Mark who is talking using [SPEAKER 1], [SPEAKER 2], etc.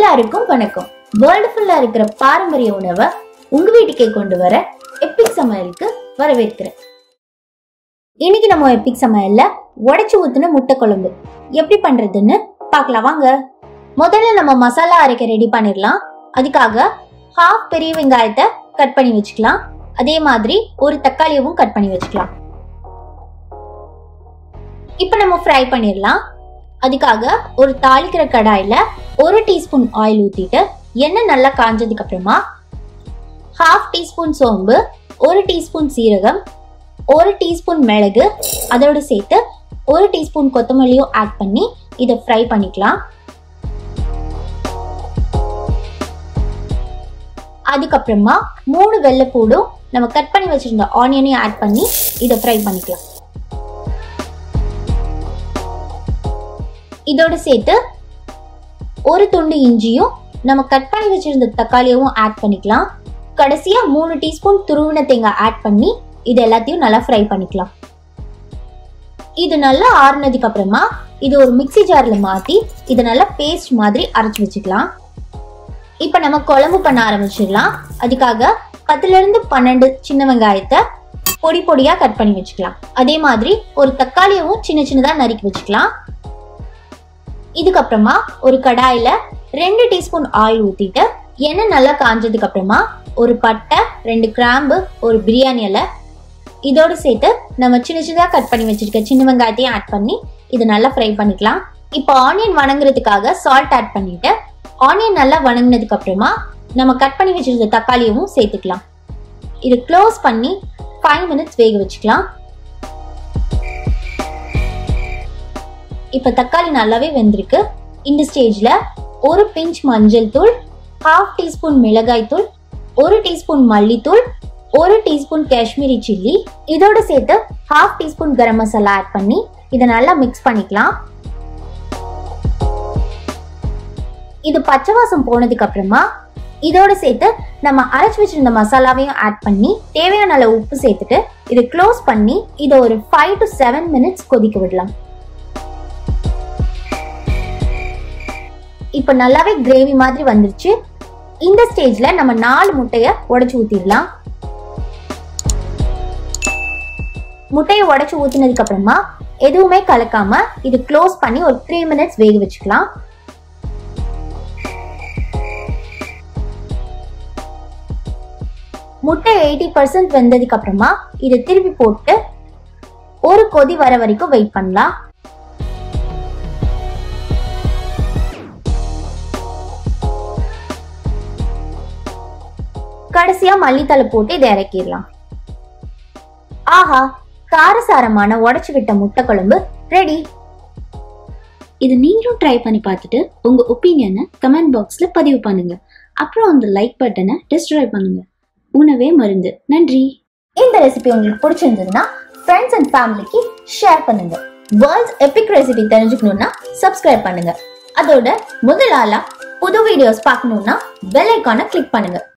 [SPEAKER 1] எல்லாருக்கும் வணக்கம். வேர்ல்டு ஃபுல்லா இருக்கிற பாரம்பரிய உணவை உங்க வீட்டுக்கே கொண்டு வர எப்பிக் சமையலுக்கு வரவேற்கிறேன். இன்னைக்கு நம்ம எப்பிக் சமையல்ல உடைச்சு ஊத்துன முட்டை குழம்பு எப்படி பண்றதுன்னு பார்க்கலாம் வாங்க. முதல்ல நம்ம மசாலா அரைக்க ரெடி பண்ணிடலாம். அதுக்காக ஹாஃப் பெரிய வெங்காயத்தை கட் பண்ணி வச்சுக்கலாம். அதே மாதிரி ஒரு தக்காளியவும் கட் பண்ணி வச்சுக்கலாம். இப்ப நம்ம ஃப்ரை பண்ணிடலாம். அதுக்காக ஒரு தாளிக்கிற கடாயில 1 டீஸ்பூன் ஆயில் ஊத்திட்டு எண்ணெய் நல்லா காஞ்சதுக்கு அப்புறமா ஹாஃப் டீஸ்பூன் சோம்பு, 1 டீஸ்பூன் சீரகம், 1 டீஸ்பூன் மிளகு, அதோட சேர்த்து 1 டீஸ்பூன் கொத்தமல்லியும் ஆட் பண்ணி இதை ஃப்ரை பண்ணிக்கலாம். அதுக்கப்புறமா 3 வெள்ளைப்பூடும் நம்ம கட் பண்ணி வச்சிருந்த ஆனியனையும் ஆட் பண்ணி இதை ஃப்ரை பண்ணிக்கலாம். இதோட சேர்த்து ஒரு துண்டு இஞ்சியும் நம்ம கட் பண்ணி வச்சிருந்த தக்காளியவும் ஆட் பண்ணிக்கலாம். கடைசியா 3 டீஸ்பூன் துருவின தேங்காய் ஆட் பண்ணி இது எல்லாத்தையும் நல்லா ஃப்ரை பண்ணிக்கலாம். இது நல்லா ஆறுனதுக்கு அப்புறமா இது ஒரு மிக்ஸி ஜார்ல மாத்தி இதை நல்லா பேஸ்ட் மாதிரி அரைச்சு வச்சுக்கலாம். இப்ப நம்ம குழம்பு பண்ண ஆரம்பிச்சிடலாம். அதுக்காக 10ல இருந்து 12 சின்ன வெங்காயத்தை பொடி பொடியா கட் பண்ணி வச்சுக்கலாம். அதே மாதிரி ஒரு தக்காளியவும் சின்ன சின்னதா நறுக்கி வச்சுக்கலாம். இதுக்கப்புறமா ஒரு கடாயில 2 டீஸ்பூன் ஆயில் ஊத்திட்டு எண்ணெய் நல்லா காஞ்சதுக்கு அப்புறமா ஒரு பட்டை, 2 கிராம்பு, ஒரு பிரியாணி இலை, இதோட சேர்த்து நம்ம சின்ன சின்னதா கட் பண்ணி வச்சிருக்க சின்ன வெங்காயத்தையும் ஆட் பண்ணி இது நல்லா ஃப்ரை பண்ணிக்கலாம். இப்போ ஆனியன் வணங்குறதுக்காக சால்ட் ஆட் பண்ணிட்டு ஆனியன் நல்லா வணங்கினதுக்கு அப்புறமா நம்ம கட் பண்ணி வச்சிருந்த தக்காளியவும் சேர்த்துக்கலாம். இது க்ளோஸ் பண்ணி 5 மினிட்ஸ் வேக வச்சுக்கலாம். இப்ப தக்காளி நல்லாவே வெந்திருக்கு. இந்த ஸ்டேஜ்ல ஒரு பிஞ்ச் மஞ்சள் தூள், ஹாஃப் டீஸ்பூன் மிளகாய் தூள், 1 டீஸ்பூன் மல்லித்தூள், 1 டீஸ்பூன் காஷ்மீரி சில்லி, இதோட சேர்த்து half teaspoon garam masala add பண்ணி இதை நல்லா மிக்ஸ் பண்ணிக்கலாம். இது பச்சை வாசம் போனதுக்கு அப்புறமா இதோட சேர்த்து நம்ம அரைச்சு வச்சிருந்த மசாலாவையும் ஆட் பண்ணி தேவையான அளவு உப்பு சேர்த்துட்டு இதை க்ளோஸ் பண்ணி இதை ஒரு 5 to 7 மினிட்ஸ் கொதிக்க விடலாம். இப்ப நல்லாவே கிரேவி மாதிரி வந்துருச்சு. இந்த ஸ்டேஜ்ல நம்ம 4 முட்டைய உடைச்சு ஊத்திடலாம். முட்டையை உடைச்சு ஊத்தினதுக்கு அப்புறமா எதுவுமே கலக்காம இது க்ளோஸ் பண்ணி ஒரு 3 மினிட்ஸ் வேக வச்சுக்கலாம். முட்டை 80% வெந்ததுக்கு அப்புறமா இதை திருப்பி போட்டு ஒரு கொதி வர வரைக்கும் வெயிட் பண்ணலாம். கடைசியா மல்லித்தலை போட்டு இதை இறக்கிடலாம். ஆஹா, காரசாரமான உடைச்சு விட்ட முட்டை குழம்பு ரெடி.
[SPEAKER 2] இது நீங்களும் ட்ரை பண்ணி பார்த்துட்டு உங்க ஒப்பீனியனை கமெண்ட் பாக்ஸ்ல பதிவு பண்ணுங்க. அப்புறம் அந்த லைக் பட்டனை டிஸ்ட்ராய் பண்ணுங்க. உணவே மருந்து. நன்றி.
[SPEAKER 1] இந்த ரெசிபி உங்களுக்கு பிடிச்சிருந்ததுன்னா ஃப்ரெண்ட்ஸ் அண்ட் ஃபேமிலிக்கு ஷேர் பண்ணுங்க. வேர்ல்ட்ஸ் எபிக் ரெசிபி தெரிஞ்சுக்கணும்னா சப்ஸ்கிரைப் பண்ணுங்க. அதோட முதல் ஆளா புது வீடியோஸ் பார்க்கணும்னா பெல் ஐகானை கிளிக் பண்ணுங்க.